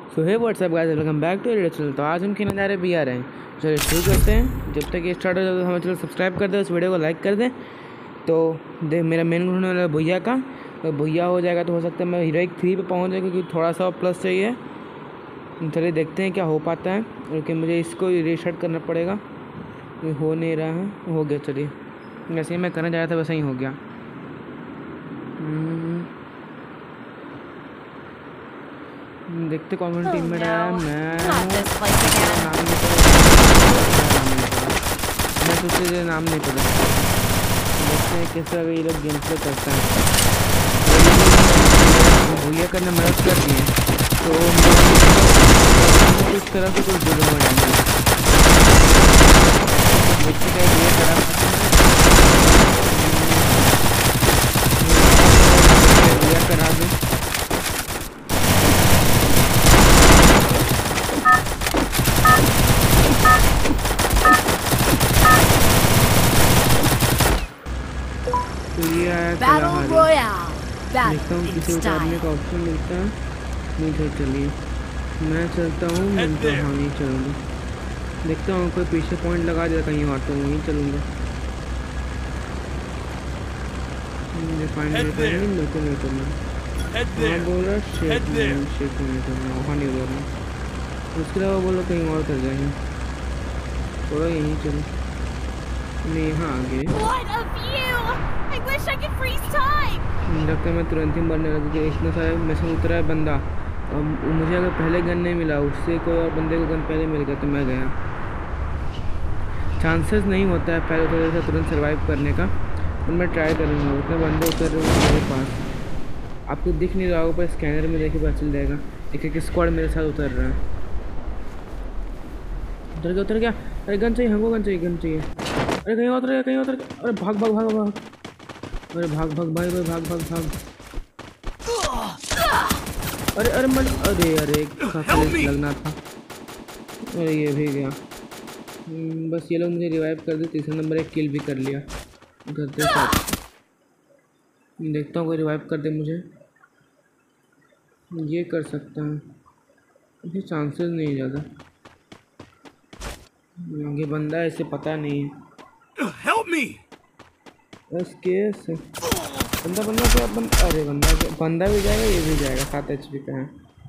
So hey what's up guys, welcome back to radio channel. तो आज हम खेलने जा रहे हैं VR हैं। चलिए शुरू करते हैं। जब तक ये स्टार्ट हो जाए तो हमें चलो सब्सक्राइब कर दें, उस वीडियो को लाइक कर दें। तो देख मेरा मेन होने वाला है भैया का, तो भैया हो जाएगा तो हो सकता है मैं हीरोइक 3 पे पहुंच जाए, क्योंकि थोड़ा सा प्लस चाहिए। चलिए देखते हैं क्या हो पाता है, क्योंकि मुझे इसको रीसेट करना पड़ेगा। ये हो नहीं रहा है, हो गया। चलिए जैसे ही मैं करने जा रहा था वैसे ही हो गया। देखते कौन कौन टीम में आया। मैं तुझे नाम नहीं पता। देखते हैं कैसे अगर ये लोग गेम प्ले करते हैं। भैया करने मदद कर दिए तो कुछ तरह से कुछ जुड़ हो जाएंगे। बच्चे का ये करा भैया करा दे। Battle Royale. देखता हूँ किसी को करने का ऑप्शन मिलता है। नहीं तो चलिए मैं चलता हूँ। मैं तो हाँ नहीं चलूँगा। देखता हूँ कोई पीछे पॉइंट लगा दिया कहीं और तो वहीं चलूँगा। बिल्कुल नहीं करना। हाँ बोल रहा शेक नहीं करना, वहाँ नहीं बोलना। उसके अलावा बोलो कहीं और कर जाएंगे। थोड़ा यहीं चलो। नहीं यहाँ आगे लगता है मैं तुरंत ही मरने लगा, क्योंकि इतना सारा में से उतरा है बंदा। अब मुझे अगर पहले गन नहीं मिला, उससे कोई और बंदे को गन पहले मिल गया तो मैं गया। चांसेस नहीं होता है पहले थोड़ा सा तुरंत सर्वाइव करने का, तो मैं ट्राई करूँगा। उतने बंदे उतर रहे हैं मेरे पास। आपको दिख नहीं रहा होगा पर स्कैनर में देखे पता चल जाएगा। एक स्क्वाड मेरे साथ उतर रहा है। उतर गया। अरे गन चाहिए हमको, गन चाहिए। अरे कहीं उतर गया। अरे भाग। अरे भाग भाई भाग। अरे काफी लगना था। अरे ये भी गया। बस ये लोग मुझे रिवाइव कर दे। तीसरा नंबर एक किल भी कर लिया करते साथ। देखता हूँ कोई रिवाइव कर दे मुझे। ये कर सकता है, अभी चांसेस नहीं ज़्यादा। आगे बंदा है, इसे पता नहीं है। बस केस बंदा क्या अरे बंदा भी जाएगा, ये भी जाएगा। 7 HP का है।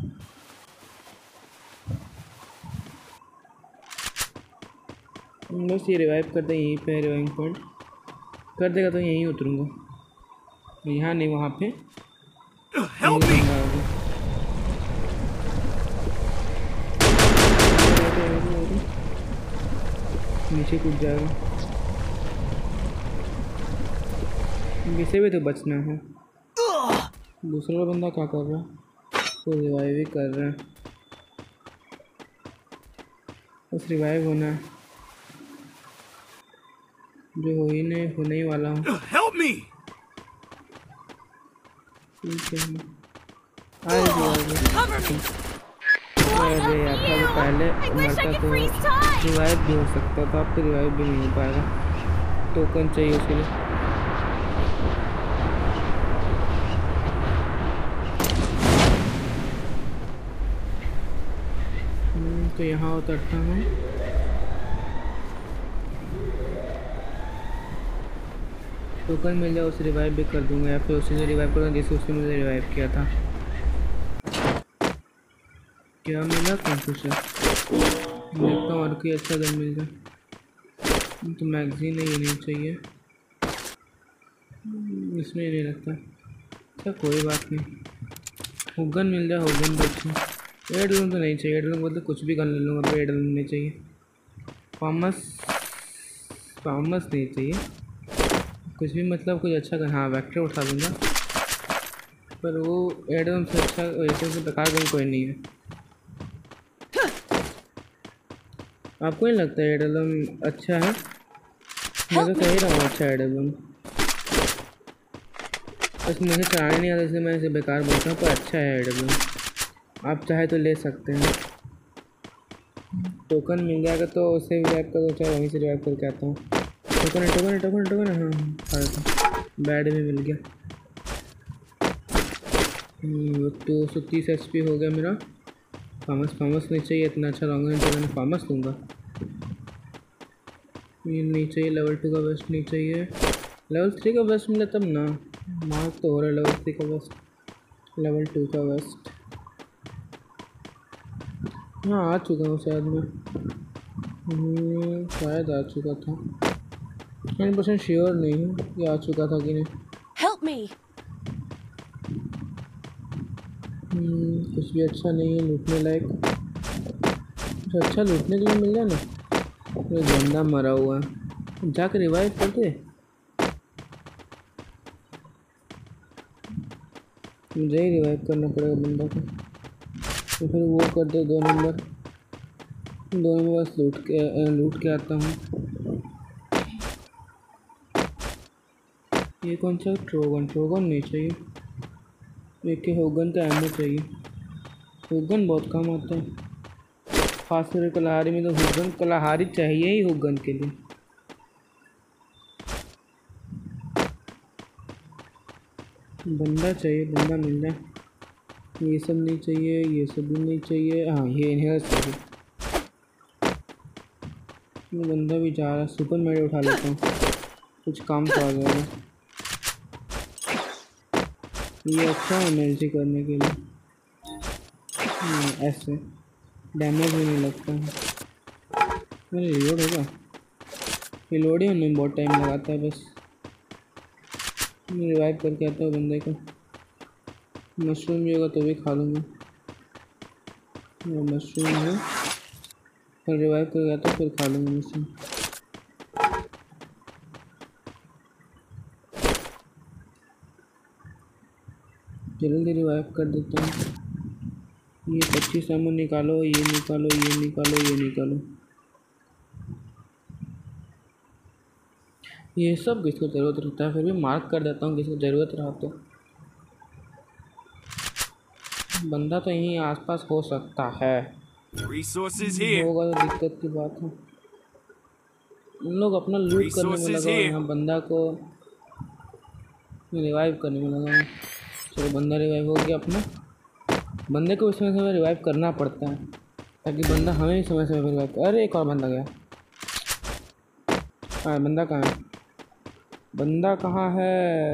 बस ये रिवाइव करते यहीं पे, रिवाइविंग पॉइंट कर देगा तो यहीं उतरूंगा। यहाँ नहीं, वहाँ पे नीचे कूद जाएगा। इसे भी तो बचना है। दूसरा बंदा क्या कर रहा है? तो रिवाइव ही कर रहा है। बस रिवाइव होना है, जो होने ही वाला हूँ। ठीक है। अरे यार पहले मरता तो रिवाइव भी हो सकता था, अब तो रिवाइव भी नहीं हो पाएगा। टोकन चाहिए उसके लिए। तो यहाँ उतरता हूँ। टोकन मिल जाए उसे रिवाइव भी कर दूंगा, या फिर उसी से रिवाइव करूँगा जैसे उसने मुझे रिवाइव किया था। क्या मिला? कंफ्यूजन। देखता हूँ और कोई अच्छा गन मिल जाए। तो मैगजीन है, ये नहीं चाहिए, इसमें नहीं लगता। अच्छा कोई बात नहीं, हुगन मिल जाए। हुगन तो अच्छा। एडलम तो नहीं चाहिए। एडलम मतलब कुछ भी गन ले लूँगा, तो एडलम नहीं चाहिए। पामस नहीं चाहिए। कुछ भी मतलब कुछ अच्छा गन। हाँ वेक्टर उठा दूँगा, पर वो एडलम से अच्छा वैसे से बेकार गन कोई नहीं है। आपको नहीं लगता एडलम अच्छा है? मैं तो कह ही रहा हूँ अच्छा एडलम। बस मुझे चलाने नहीं आता इसलिए मैं इसे बेकार बोलता हूँ, पर अच्छा है एडलम। आप चाहे तो ले सकते हैं। टोकन मिल जाएगा तो उसे रिवाइव कर दो, चाहे वहीं से रिवाइव करके आता हूँ। टोकन है। हाँ बैड भी मिल गया। 230 HP हो गया मेरा। फार्मस नहीं चाहिए, इतना अच्छा लॉन्ग रेंज तो मैंने फार्मस दूंगा। ये नहीं चाहिए, लेवल 2 का वेस्ट नहीं चाहिए, लेवल 3 का वेस्ट मिले तब ना। मार्क तो हो रहा है लेवल 3 का वेस्ट, लेवल 2 का वेस्ट। हाँ आ चुका हूँ शायद मैं, शायद आ चुका था, 100% श्योर नहीं हूँ कि आ चुका था कि नहीं। Help me. कुछ भी अच्छा नहीं है लूटने लायक, कुछ अच्छा लूटने के लिए मिल जाए ना। ये बंदा मरा हुआ है, जाकर रिवाइव कर दे। मुझे ही रिवाइव करना पड़ेगा बंदा को, तो फिर वो कर दे 2 नंबर। 2 नंबर बस लूट के आता हूँ। ये कौन सा ट्रोगन नहीं चाहिए, एक के होगन का एमओ चाहिए। होगन बहुत काम आता है, खासकर कलाहारी में तो होगन कलाहारी चाहिए ही होगन के लिए। बंदा चाहिए, बंदा मिल जाए। ये सब नहीं चाहिए, ये सब भी नहीं चाहिए। हाँ ये इन्हें चाहिए। ये बंदा भी जा रहा है, सुपर मेड उठा लेता हूँ, कुछ काम तो आ जाएगा। ये अच्छा है एनर्जी करने के लिए, ऐसे डैमेज भी नहीं लगता है। मेरे रिलोड होगा, रिलोड ही होने में बहुत टाइम लगाता है। बस मैं रिवाइव करके आता हूँ बंदे को। मशरूम भी होगा तो भी खा लूँगा, मशरूम है, फिर रिवाइव करके आता हूँ, फिर खा लूँगा मशरूम। जल्दी रिवाइव कर देता हूँ। ये 25 एमओ निकालो, ये निकालो, ये निकालो, ये निकालो। ये सब किसको ज़रूरत रहता है, फिर भी मार्क कर देता हूँ किसको ज़रूरत रहा तो। बंदा तो यहीं आसपास हो सकता है, होगा तो दिक्कत की बात है। उन लोग अपना लूट करने में लगा हुआ, यहाँ बंदा को रिवाइव करने में लगा हूँ। चलो बंदा रिवाइव हो गया अपना। बंदे को समय समय रिवाइव करना पड़ता है ताकि बंदा हमें समय समय पर रिवाइव। अरे एक और बंदा गया। हाँ बंदा कहाँ है, बंदा कहाँ है,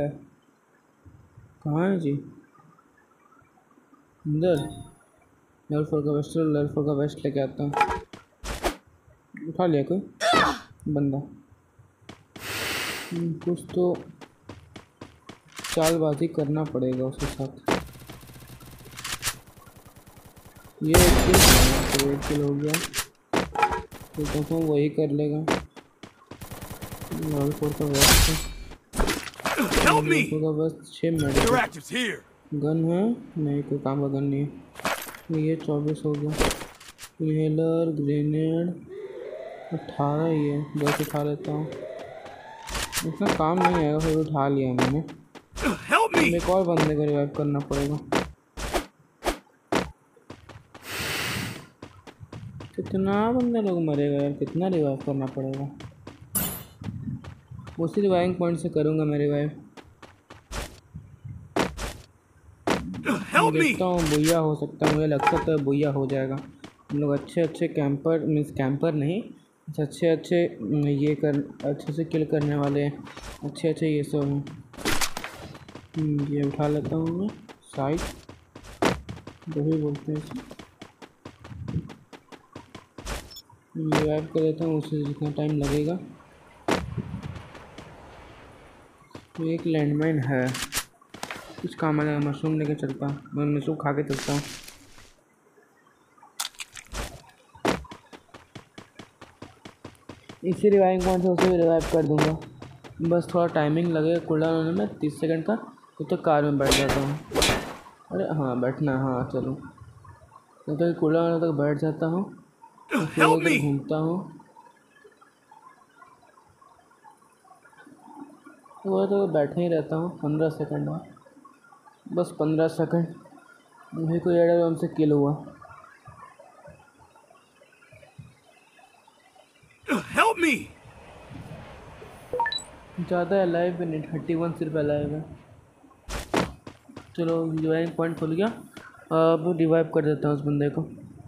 कहाँ है जी? अंदर। लेवल 4 का वेस्ट, लेवल 4 का वेस्ट लेके आता हूँ। उठा लिया कोई बंदा। कुछ तो चालबाजी करना पड़ेगा उसके साथ। ये एक किल हो गया, तो कहता हूँ वही कर लेगा। लेवल 4 का वेस्ट है, लेवल 4 का वेस्ट 6 मिनट। गन है नहीं, कोई काम का गन नहीं है। ये 24 हो गया। इनहेलर, ग्रेनेड 18 ही है, 10 उठा लेता हूँ। इतना काम नहीं आएगा, फिर उठा लिया मैंने। एक और बंदे को रिवाइव करना पड़ेगा। कितना बंदे लोग मरेगा यार, कितना रिवाइव करना पड़ेगा। उसी रिवाइविंग पॉइंट से करूँगा मैं रिवाइव। देखता हूँ बुया हो सकता है, मुझे लगता तो बुया हो जाएगा। हम लोग अच्छे कैंपर मीन्स कैंपर नहीं, अच्छे ये कर अच्छे से किल करने वाले हैं, अच्छे ये सब हैं। ये उठा लेता हूँ मैं, साइड जो भी बोलते हैं इसे। रिवाइव कर देता हूँ, उससे जितना टाइम लगेगा। एक लैंडमाइन है, कुछ काम आ जाएगा। मशरूम लेके चलता हूँ, मैं मशरूम खा के चलता हूँ। इसी रिवाइविंग पॉइंट से उसे भी रिवाइव कर दूंगा। बस थोड़ा टाइमिंग लगेगा कूलडाउन होने में, 30 सेकंड का। तो कार में बैठ जाता हूँ। अरे हाँ बैठना, हाँ चलो। तो कूलडाउन होने तक बैठ जाता हूँ, फिर उधर घूमता हूँ। तो बैठे ही रहता हूँ 15 सेकंड में, बस 15 सेकंड। मुझे कोई एडर हमसे किल हुआ। Help me! ज़्यादा अलाइव भी नहीं, 31 सिर्फ अलाइव है। चलो रिवाइव पॉइंट खुल गया, अब रिवाइव कर देता हूँ उस बंदे को।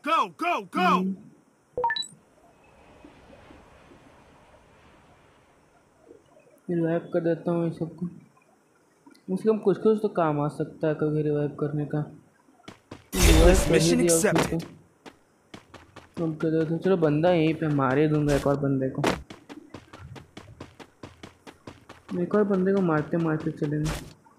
Go, go, go! रिवाइव कर देता हूँ ये सबको। उसके कुछ कुछ तो काम आ सकता है कभी रिवाइव करने का। रिवाइव कर ही दिया उसने तो। अब कर देता हूँ। चलो बंदा यहीं पे मारे दूंगा एक और बंदे को। एक और बंदे को मारते मारते चलेंगे।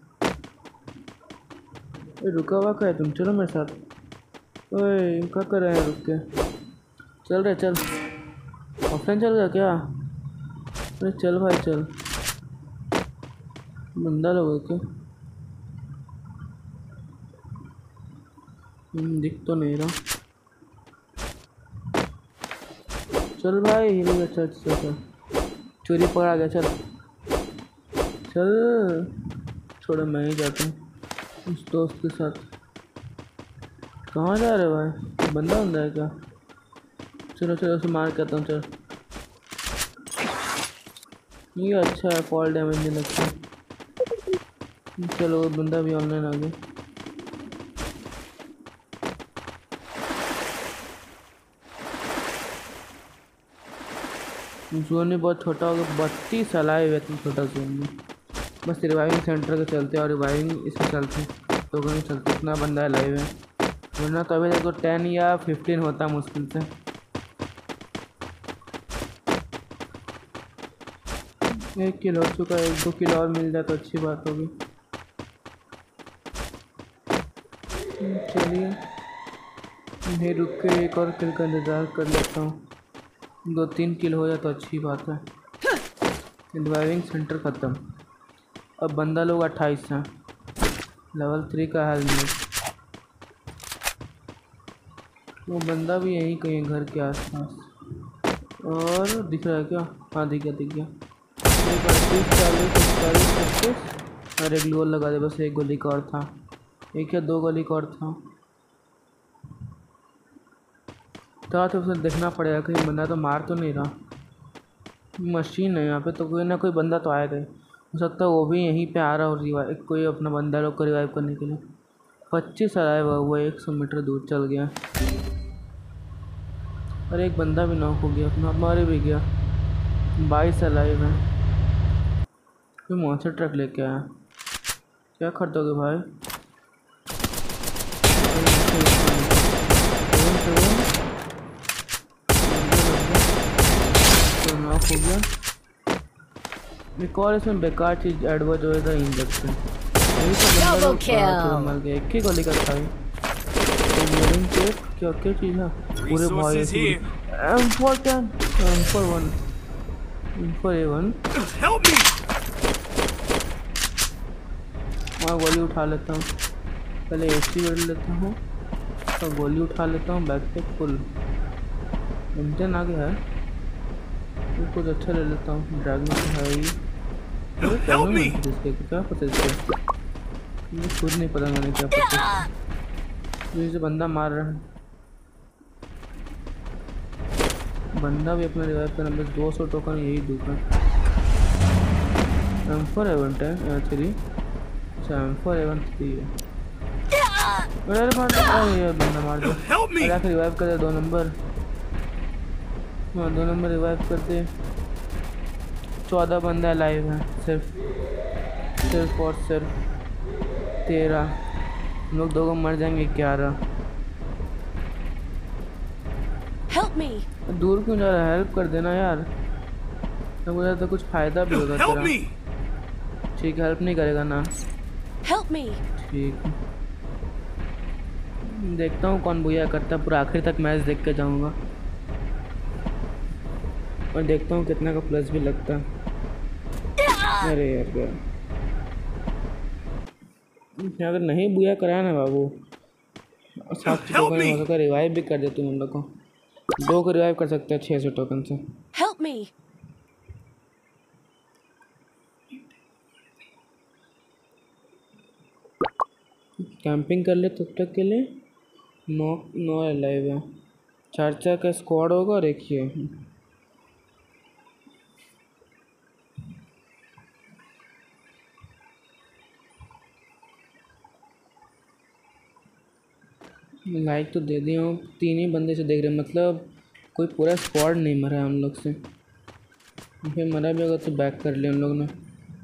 रुका हुआ क्या है तुम? चलो मेरे साथ। ओए क्या कर रहे हैं रुक के? चल रहे चल। ऑफलाइन चल रहा क्या? अरे चल भाई चल। बंदा लोग है क्या? दिख तो नहीं रहा। चल भाई हिल गया। चल चल चल। चोरी पकड़ा गया। चल चल। छोड़ो मैं ही जाता हूँ उस दोस्त के साथ। कहाँ जा रहे हो भाई? बंदा है क्या? चलो चलो उसे मार के आता हूँ। चल ये अच्छा है, फॉल डैमेज नहीं लगता। चलो बंदा भी ऑनलाइन आ गया। जोन भी बहुत छोटा हो गया। 32 अलाइव है इतना छोटा जोन में। बस रिवाइविंग सेंटर के चलते और रिवाइविंग इसके चलते टोकन के चलते इतना बंदा अलाइव है। वरना तो अभी देखो 10 या 15 होता मुश्किल से। 1 किल हो चुका है। 1-2 किल और मिल जाए तो अच्छी बात होगी। चलिए मैं रुक के एक और किल का इंतज़ार कर लेता हूँ। 2-3 किल हो जाए तो अच्छी बात है। रिवाइविंग सेंटर ख़त्म। अब बंदा लोग 28 हैं। लेवल 3 का हेलमेट। वो बंदा भी यहीं कहीं है घर के आसपास। और दिख रहा है क्या? हाँ दिख गया दिख गया। 38 40 41 36 और एक ग्लूअल लगा दे। बस एक गोली का और था। एक या 2 गोली का और था। तो उसे देखना पड़ेगा कहीं बंदा तो मार तो नहीं रहा। मशीन है यहाँ पे तो कोई ना कोई बंदा तो आएगा ही। हो सकता है वो भी यहीं पे आ रहा हो रिवाइव, कोई अपना बंदा लोग को रिवाइव करने के लिए। 25 आया हुआ 100 मीटर दूर चल गया। और एक बंदा भी नॉक हो गया अपना, मारे भी गया। 22 अलाइव है। कोई मॉन्स्टर ट्रक लेके आया। क्या खरीदोगे भाई? नॉक हो गया। एक और इसमें बेकार चीज ऐड हुआ जो है इंजेक्शन। यही तो बंदा लोग मर गया। एक ही गोली का था। क्या क्या चीज़ है? पूरे भाई M410 M41 M4A1। मैं गोली उठा लेता हूँ। पहले एसी बढ़ लेता हूँ तो गोली उठा लेता हूँ। बैकपैक फुल M10 आ गया है। तो कुछ अच्छा ले लेता हूँ। ड्रैगन है ही। इसके क्या पता इसके? मुझे खुद नहीं पता मैंने क्या पता। मुझे बंदा मार रहा है। बंदा भी अपना रिवाइव करना। बस 200 टोकन यही दूंगा। M4A1 है 3। अच्छा M4A1 3 है। अरे मार ये बंदा मार दो। अरे रिवाइव कर दे 2 नंबर। हाँ 2 नंबर रिवाइव कर दे। 14 बंदा लाइव है सिर्फ और सिर्फ 13। हम लोग 2 को मर जाएंगे 11। दूर क्यों जा रहा है? हेल्प कर देना यार। तो मुझे तो कुछ फायदा भी होगा तेरा। ठीक है हेल्प नहीं करेगा ना? ठीक है देखता हूँ कौन बुया करता है। पूरा आखिर तक मैच देख के जाऊँगा और देखता हूँ कितना का प्लस भी लगता है। अरे यार अगर नहीं बुया कराया ना बाबू 700 टोकन हो सकता है रिवाइव भी कर दे तुम हम लोग को। 2 को रिवाइव कर सकते हैं 600 टोकन से। कैंपिंग कर ले तब तक के लिए। 9 अलाइव है। 4 का स्क्वाड होगा और एक ही है। लाइक तो दे दिया हूँ, 3 ही बंदे से देख रहे हैं, मतलब कोई पूरा स्क्वाड नहीं मरा है उन लोग से। फिर मरा भी होगा तो बैक कर लिया उन लोग ने।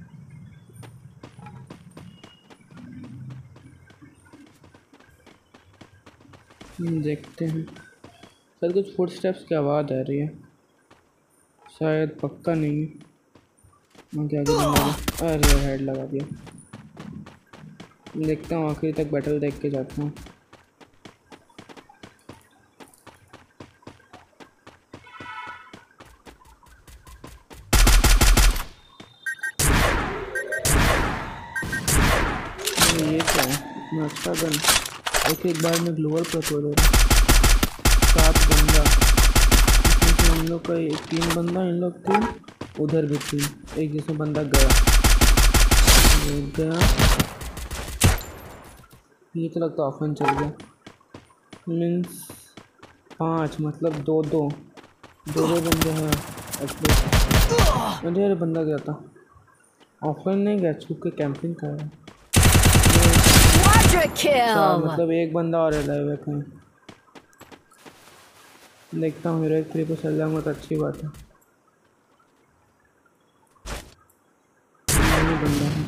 देखते हैं, सर कुछ फुट स्टेप्स की आवाज़ आ रही है, शायद पक्का नहीं है। मैं क्या करूँगा, अरे हेड लगा दिया। देखता हूँ, आखिरी तक बैटल देख के जाता हूँ। ये क्या है, इतना अच्छा गन, एक बार में ग्लोअल पर तोड़ दे रहा। 7 बंदा, इसमें से हम लोग का 3 बंदा, इन लोग 3, उधर भी 3, एक जिसमें बंदा गया। ये तो लगता ऑफन चल गया। मीन्स 5, मतलब 2 बंदे हैं। अरे बंदा गया था, ऑफलाइन नहीं गया, छुप के कैंपिंग कर रहा है। मतलब एक बंदा और है कहीं। देखता हूँ, मेरा 3 पे चल जाऊँगा तो अच्छी बात है। बंदा है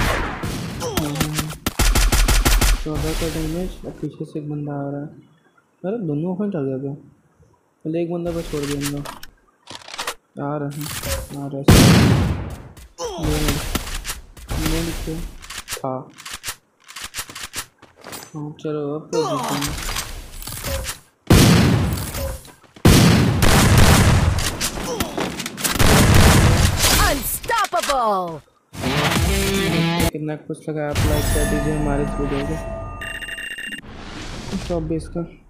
14 का डैमेज, और पीछे से एक बंदा आ रहा है। अरे दोनों ऑफलाइन चल गया क्या? पहले एक बंदा बस छोड़ दिया हम लोग। आ रहे था। हाँ चलो अब पोजीशन। Unstoppable! कितना कुछ लगा, आप लाइक कर दीजिए हमारे इस वीडियो को। 24 का